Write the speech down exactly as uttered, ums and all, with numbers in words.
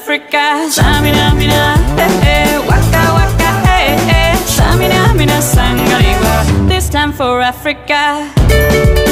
Africa. Samina, mina, eh, eh, waka, waka, eh, eh. Samina, mina, sangalewa. This time for Africa.